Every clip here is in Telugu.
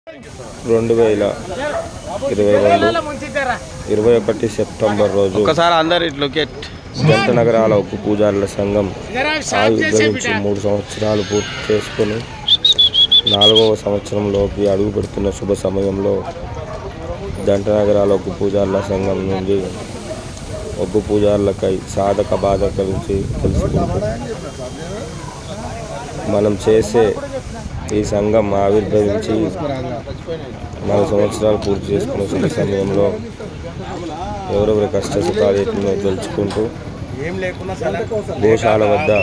2022 సెప్టెంబర్ రోజు జంట నగరాల ఉక్కు పూజారుల సంఘం ఆవిర్భవించి 3 సంవత్సరాలు పూర్తి చేసుకుని 4వ సంవత్సరంలోకి అడుగు పెడుతున్న శుభ సమయంలో జంట నగరాల ఉక్కు పూజారుల సంఘం నుండి ఉక్కు పూజారులకై సాధక బాధక గురించి తెలుసుకుంటూ మనం చేసే ఈ సంఘం ఆవిర్భవించి 4 సంవత్సరాలు పూర్తి చేసుకున్న శుభ సమయంలో ఎవరెవరి కష్ట సుఖాలను తెలుసుకుంటూ గోశాల వద్ద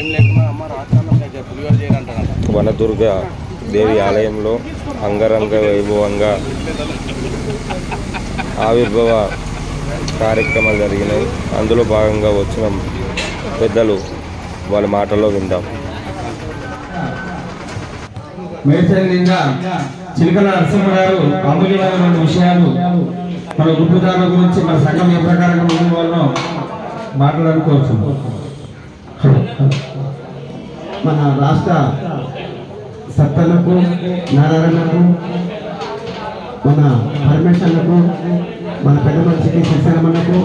వనదుర్గ దేవి ఆలయంలో అంగరంగ వైభవంగా ఆవిర్భవ కార్యక్రమాలు జరిగినాయి. అందులో భాగంగా వచ్చిన పెద్దలు వాళ్ళ మాటల్లో విందాం. మేడ్చల్లిగా చిలకల నరసింహ గారు అమూల్యమైన విషయాలు మన గుప్పుదారుల గురించి మన సంఘం ఏ ప్రకారంగా ముందు వాళ్ళను మాట్లాడుకోవచ్చు. మన రాష్ట్ర సత్తలకు నారాయణకు మన పరమేశ్వరులకు మన పెద్ద మనిషికి శ్రీశైలమన్నకు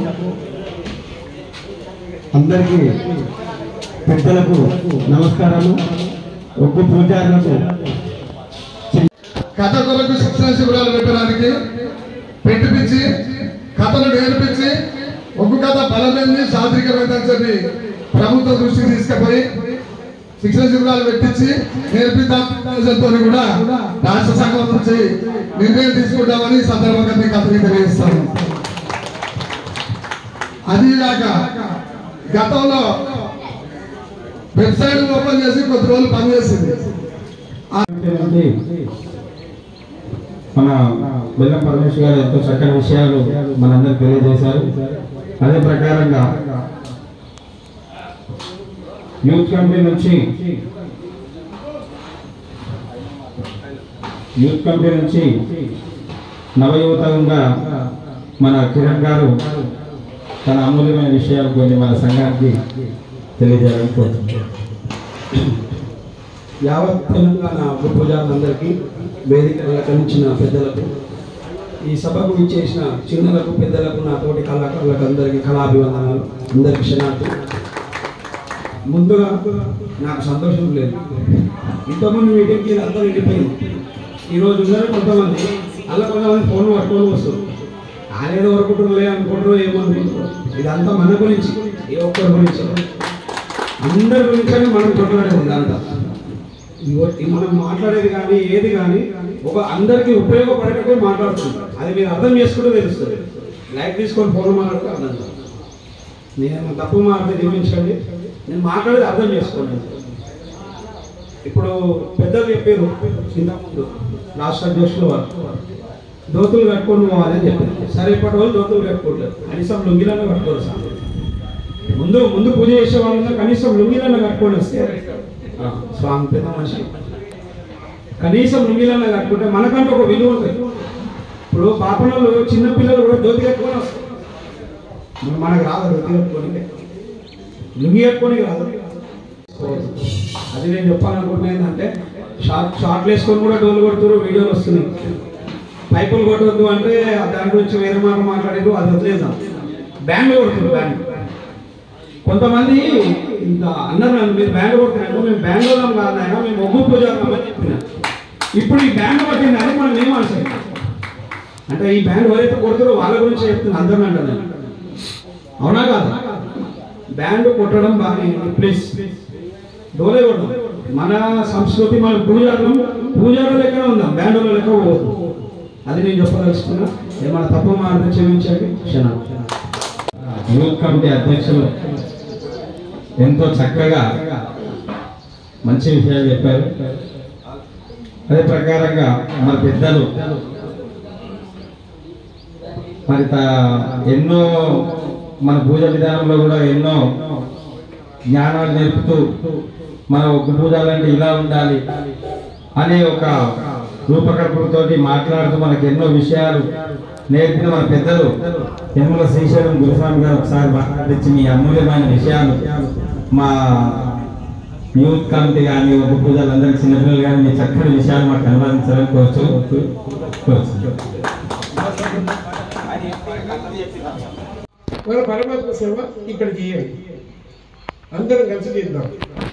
అందరికీ పెద్దలకు నమస్కారాలు. ఒగ్గు పూజారులకు కథ కొరకు శిక్షణ శిబిరాలు పెట్టడానికి పెట్టిపించి కథను నేర్పించి ఒగ్గు కథ బలమైంది సాత్వికమైందని చెప్పి ప్రభుత్వ దృష్టికి తీసుకుపోయి శిక్షణ శిబిరాలు పెట్టించి నేర్పిద్దాంతో కూడా రాష్ట్ర సంఘం నుంచి నిర్ణయం తీసుకుంటామని సందర్భంగా మీకు అందరికీ తెలియజేస్తాను. అదిగాక గతంలో వెబ్సైట్ ఓపెన్ చేసి కొద్ది రోజులు పనిచేసింది. మన బెల్లం పరమేశ్వర్ గారు ఎంతో చక్కని విషయాలు మనందరికి తెలియజేశారు. అదే ప్రకారంగా యూత్ కమిటీ నుంచి నవయువతంగా మన కిరణ్ గారు తన అమూల్యమైన విషయాలు కొన్ని మన సంఘానికి తెలియజేయాలని కోరుతున్నాను. యావత్ తెలంగాణ పూజారులందరికీ వేదికలకు అందించిన పెద్దలకు ఈ సభకు ఇచ్చేసిన చిన్నలకు పెద్దలకు నా తోటి కళాకారులకు అందరికీ కళాభివందనాలు. అందరికీ క్షణాలు. ముందుగా నాకు సంతోషం లేదు. ఇంతమంది మీటింగ్కి అందరూ వెళ్ళిపోయింది. ఈరోజు ఉన్నారు కొంతమంది, అలా కొంతమంది ఫోన్ పట్టుకొని వస్తారు. ఆయన ఏదో వరకుంటారు అనుకుంటారు, ఏమనుకుంటారు. ఇదంతా మన గురించి, ఏ ఒక్కరి గురించి, అందరి గురించి మనం కొట్లాడేది. ఇదంతా మనం మాట్లాడేది కానీ ఏది కానీ ఒక అందరికీ ఉపయోగపడేటప్పుడు మాట్లాడుతున్నాం. అది మీరు అర్థం చేసుకుంటే తెలుస్తుంది. లైక్ తీసుకొని ఫోన్ మాట్లాడితే అర్థం కాదు. నేను తప్పు మాట్లాడి దీవించండి. నేను మాట్లాడేది అర్థం చేసుకోండి. ఇప్పుడు పెద్దలు చెప్పారు ఇంతకుముందు రాష్ట్ర అధ్యక్షులు వారు దోతులు కట్టుకొని పోవాలని చెప్పారు. సరే, ఇప్పటి వాళ్ళు దోతులు కట్టుకోవట్లేదు. కనీసం లుంగిలను కట్టుకోరు. సార్ ముందు పూజ చేసే వాళ్ళని కనీసం లుంగిలను కట్టుకొని వస్తే స్వామి పెద్ద మనిషి కనీసం లుంగిలను కట్టుకుంటే మనకంటూ ఒక విలువ ఉంటుంది. ఇప్పుడు పాపనలు చిన్నపిల్లలు కూడా ధోతి కట్టుకొని వస్తారు. మనకు రాదు ధోతి కట్టుకొని, లుంగి కట్టుకొని రాదు. అది నేను చెప్పాలనుకుంటున్నా ఏంటంటే షార్ట్లు వేసుకొని కూడా డోలు కొడుతున్నారు, వీడియోలు వస్తున్నాయి. పైపులు కొట్టవద్దు అంటే దాని గురించి వేరే మాట మాట్లాడేది, అది వదిలేదాం. బ్యాండ్ కొడుతున్నారు. బ్యాండ్ కొంతమంది ఇంకా అన్నారు, మీరు బ్యాండ్ కొడుతున్నారు. మేము బ్యాండ్ వాళ్ళం కాదైనా మేము ఒగ్గు పూజారులం అని చెప్పిన. ఇప్పుడు ఈ బ్యాండ్ పట్టింది అని మనం ఏమనిసాం అంటే ఈ బ్యాండ్ ఎవరైతే కొడుతారో వాళ్ళ గురించి చెప్తున్నా. అందరూ అంటారు, అవునా కాదు? బ్యాండ్ కొట్టడం బాగా, ప్లీజ్ డోలే కొట్టడం మన సంస్కృతి. మన పూజారుల లెక్క ఉందాం, బ్యాండుల లెక్క పోదు. అది నేను చెప్పదలుచుకున్నా. ఏమైనా తప్పు మాట్లాడితే క్షమించండి. క్షణం. యూత్ కమిటీ అధ్యక్షులు ఎంతో చక్కగా మంచి విషయాలు చెప్పారు. అదే ప్రకారంగా మన పెద్దలు మరి ఎన్నో మన పూజ విధానంలో కూడా ఎన్నో జ్ఞానాలు నేర్పుతూ మన ఒక పూజలంటే ఇలా ఉండాలి అనే ఒక రూపకల్పనతో మాట్లాడుతూ మనకు ఎన్నో విషయాలు నేర్పిన మన పెద్దలు యనమల శ్రీశైలం గురుస్వామి గారు ఒకసారి మాట్లాడించి మీ అమూల్యమైన విషయాలు మా యూత్ కమిటీ కానీ ఒక పూజలందరికీ చిన్నపిల్లలు కానీ మీ చక్కని విషయాలు మాకు అనువాదించాలని కోరుచు. మన పరమాత్మ సేవ ఇక్కడ చేయండి, అందరం కలిసి చేద్దాం.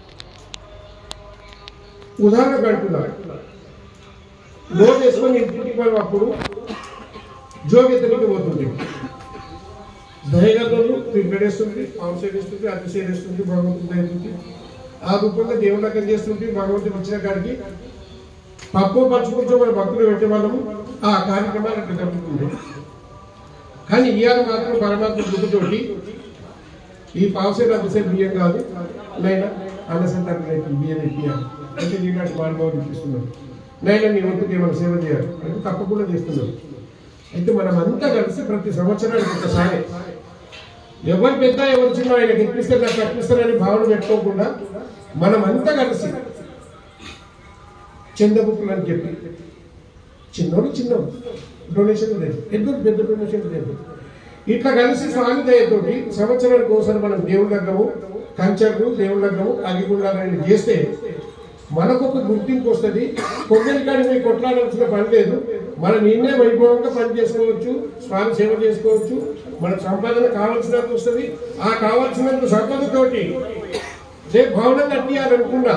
ఉదాహరణ పెడుతున్నారు, లోన్ వేసుకొని ఇంటికి అప్పుడు జోగెత్తనికి పోతుంది, దయగలు పెడేస్తుంది, పావు సైడ్ వేస్తుంది, అతి సైడ్ వేస్తుంది, భగవంతుడు దయతుంది. ఆ రూపంగా దేవుడు దగ్గర చేస్తుంది. భగవంతుడు వచ్చిన కాడికి పప్పు పంచుకుంటూ మన భక్తులు పెట్టే వాళ్ళము ఆ కార్యక్రమాలు అట్లా జరుగుతుంది. కానీ ఇవాళ మాత్రం పరమాత్మ దుఃఖతోటి ఈ పావుసేరు అతిసేపు బియ్యం కాదు, నైనా అన్నసంతకు బియ్యం ఇప్పియాలి అంటే నీలాంటి మానవాళ్ళు ఇప్పిస్తున్నాడు. నైనా నీ వంతుకి ఏమైనా సేవ చేయాలి అంటే తప్పకుండా చేస్తున్నాడు. అయితే మనం అంతా కలిసి ప్రతి సంవత్సరానికి ఒకసారి ఎవరు పెద్ద ఎవరు చిన్న ఆయనకి ఇప్పిస్తారు నాకు తప్పిస్తారని భావన పెట్టుకోకుండా మనం అంతా కలిసి చందబుక్కులు అని చెప్పి చిన్నోడు డొనేషన్ లేదు, పెద్దోడు పెద్ద డొనేషన్ లేదు, ఇట్లా కలిసి స్వామి దయతోటి సంవత్సరానికి ఒకసారి మనం దేవుడి దగ్గరము కంచర్లు దేవుడి దగ్గరము అగిగుండాలని చేస్తే మనకు ఒక గుర్తింపు వస్తుంది. కొబ్బరి కాడి మీకు కొట్లాడాల్సిన పని లేదు, మనం నిన్నే వైభవంగా పని చేసుకోవచ్చు, స్వామి సేవ చేసుకోవచ్చు, మనకు సంపాదన కావాల్సినంత వస్తుంది. ఆ కావాల్సినంత సంపదతోటి రేపు భవనం కట్టియాలనుకున్నా,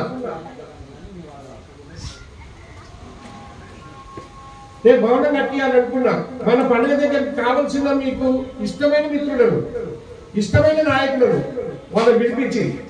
రేపు భవనం కట్టియాలనుకున్నా మన పండుగ దగ్గరికి కావాల్సిన మీకు ఇష్టమైన మిత్రులను, ఇష్టమైన నాయకులను వాళ్ళని పిలిపించి